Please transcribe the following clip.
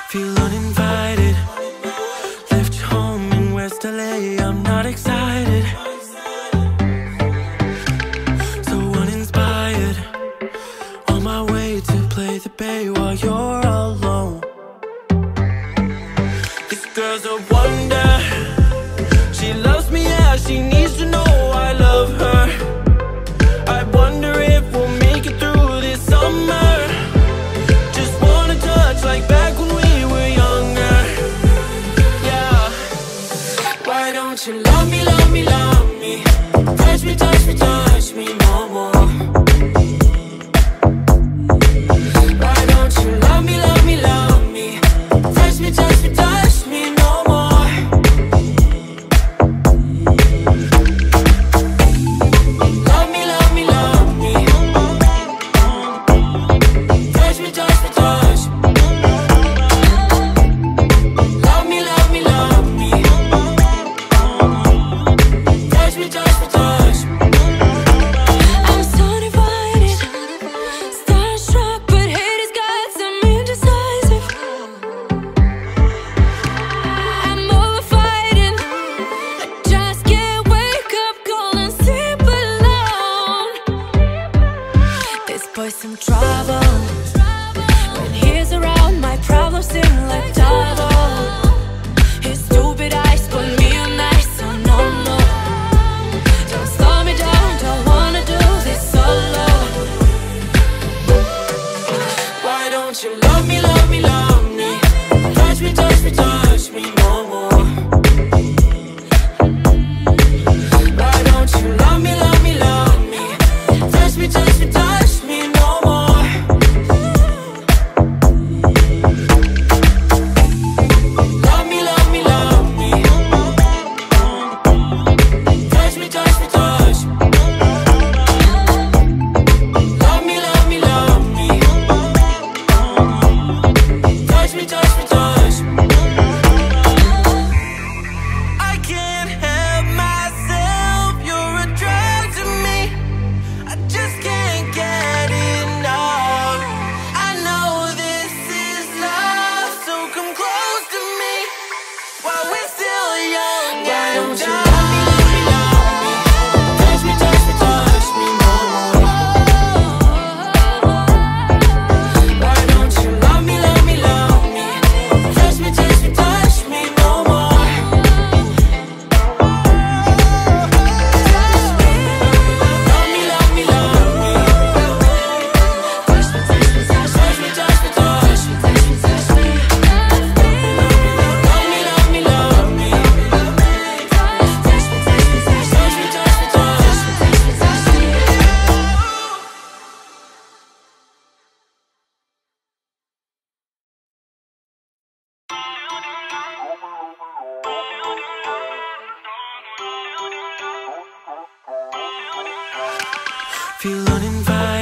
Feel uninvited. Left your home in West LA, I'm not excited. So uninspired. On my way to play the bay while you're alone. This girl's a wonder. She loves me, yeah, she needs to know I love her. I wonder if we'll make it through this summer. Just wanna touch like back when we were younger. Yeah. Why don't you love me, love me, love me? Touch me, touch me, touch me no more. Why don't you love me, love me, love me? Touch me, touch me, touch me no more. Love me, love me, love me. Touch me, touch me, touch me. Love me, love me, love me. Touch me, touch me, touch me. I'm so divided, starstruck, but hate has got some indecisive. I'm over fighting, I just can't wake up cold and sleep alone. This boy's some trouble. When he's around, my problems seem like double. His stupid eyes put me on ice, so no, no. Don't slow me down, don't wanna do this solo. Why don't you love me, love me, love me? Touch me, touch me, touch me no more. Why don't you love me, love me, love me? Touch me, touch me, touch me no more. Love me, love me, love me. Touch me, touch me, touch me. Love me, love me, love me. Touch me, touch me, touch me. I can't help myself, you're a drug to me. I just can't get enough. I know this is love, so come close to me while we're still young. Why don't you love me, love me, love me? Touch me, touch me, touch me no more. Why don't you love me, love me, love me? Touch me, touch me, touch me no more. Love me, love me, love me. Touch me, touch me, touch me, touch me, touch me, touch me, touch me. Love me, love me, love me. Touch me, touch me, touch me, touch me, touch me, touch me, touch me. Feel uninvited.